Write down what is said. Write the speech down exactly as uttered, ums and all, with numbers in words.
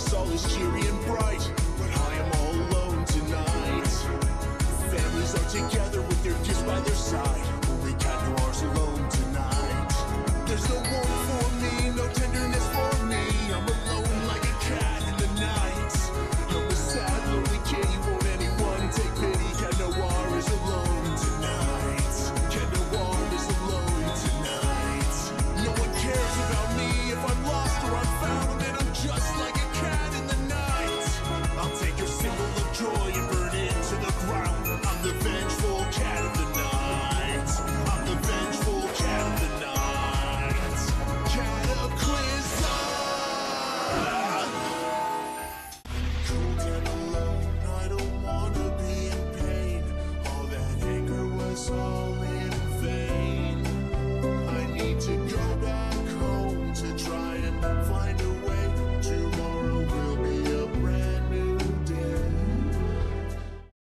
us all is cheery and bright, but I am all alone tonight. Families are together with their gifts by their side.